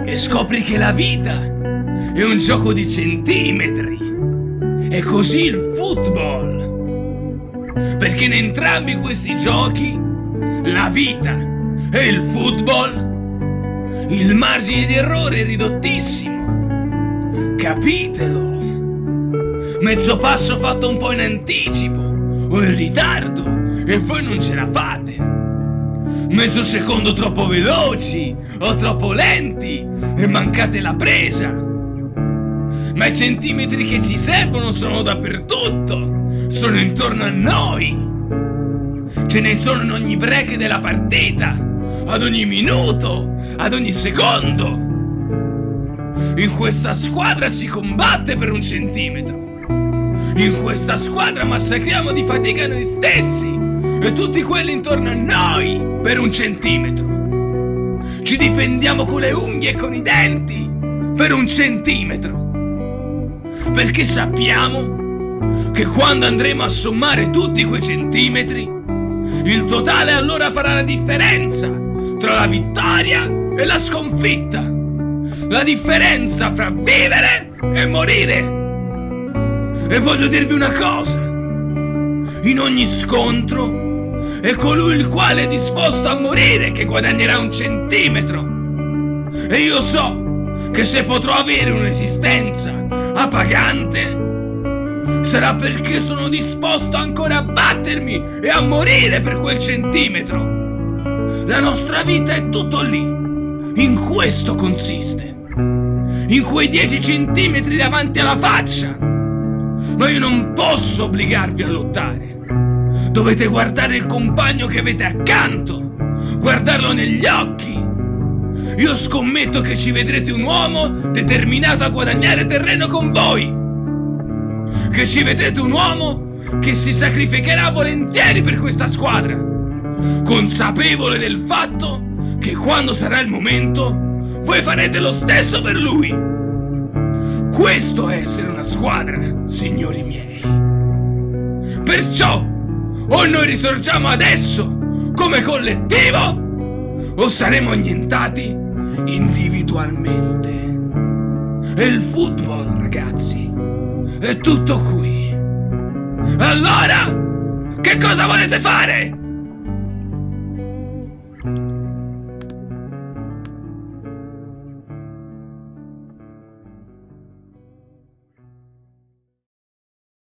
e scopri che la vita è un gioco di centimetri. È così il football, perché in entrambi questi giochi, la vita e il football, il margine di errore è ridottissimo. Capitelo? Mezzo passo fatto un po' in anticipo o in ritardo e voi non ce la fate. Mezzo secondo troppo veloci o troppo lenti e mancate la presa. Ma i centimetri che ci servono sono dappertutto, sono intorno a noi. Ce ne sono in ogni break della partita, ad ogni minuto, ad ogni secondo. In questa squadra si combatte per un centimetro. In questa squadra massacriamo di fatica noi stessi e tutti quelli intorno a noi per un centimetro. Ci difendiamo con le unghie e con i denti per un centimetro. Perché sappiamo che quando andremo a sommare tutti quei centimetri, il totale allora farà la differenza tra la vittoria e la sconfitta. La differenza fra vivere e morire. E voglio dirvi una cosa: in ogni scontro è colui il quale è disposto a morire che guadagnerà un centimetro. E io so che se potrò avere un'esistenza appagante sarà perché sono disposto ancora a battermi e a morire per quel centimetro. La nostra vita è tutto lì. In questo consiste. In quei 10 centimetri davanti alla faccia. Ma io non posso obbligarvi a lottare. Dovete guardare il compagno che avete accanto, guardarlo negli occhi. Io scommetto che ci vedrete un uomo determinato a guadagnare terreno con voi. Che ci vedrete un uomo che si sacrificherà volentieri per questa squadra, consapevole del fatto che quando sarà il momento voi farete lo stesso per lui. Questo è essere una squadra, signori miei. Perciò o noi risorgiamo adesso come collettivo o saremo annientati individualmente. E il football, ragazzi, è tutto qui. Allora, che cosa volete fare?